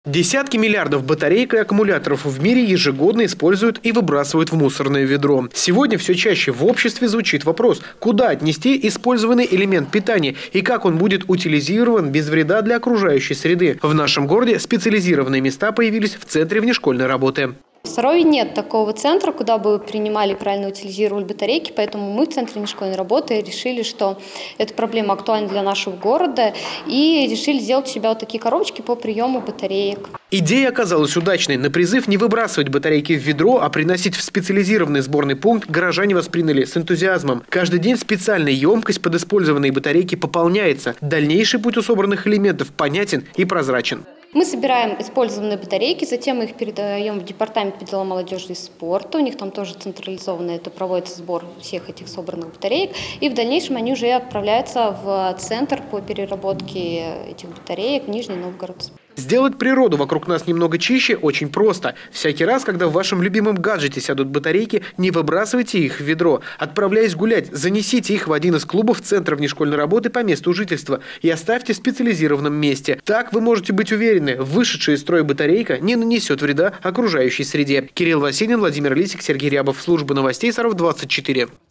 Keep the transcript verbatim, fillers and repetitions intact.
Десятки миллиардов батареек и аккумуляторов в мире ежегодно используют и выбрасывают в мусорное ведро. Сегодня все чаще в обществе звучит вопрос, куда отнести использованный элемент питания и как он будет утилизирован без вреда для окружающей среды. В нашем городе специализированные места появились в центре внешкольной работы. В Сарове нет такого центра, куда бы принимали и правильно утилизировали батарейки, поэтому мы в Центре внешкольной работы решили, что эта проблема актуальна для нашего города и решили сделать у себя вот такие коробочки по приему батареек. Идея оказалась удачной. На призыв не выбрасывать батарейки в ведро, а приносить в специализированный сборный пункт горожане восприняли с энтузиазмом. Каждый день специальная емкость под использованные батарейки пополняется. Дальнейший путь у собранных элементов понятен и прозрачен. Мы собираем использованные батарейки, затем мы их передаем в департамент по делам молодежи и спорта. У них там тоже централизованно это проводится сбор всех этих собранных батареек. И в дальнейшем они уже отправляются в центр по переработке этих батареек в Нижний Новгород. Сделать природу вокруг нас немного чище очень просто. Всякий раз, когда в вашем любимом гаджете сядут батарейки, не выбрасывайте их в ведро. Отправляясь гулять, занесите их в один из клубов Центра внешкольной работы по месту жительства и оставьте в специализированном месте. Так вы можете быть уверены, вышедшая из строя батарейка не нанесет вреда окружающей среде. Кирилл Васенин, Владимир Лисик, Сергей Рябов. Служба новостей Саров двадцать четыре.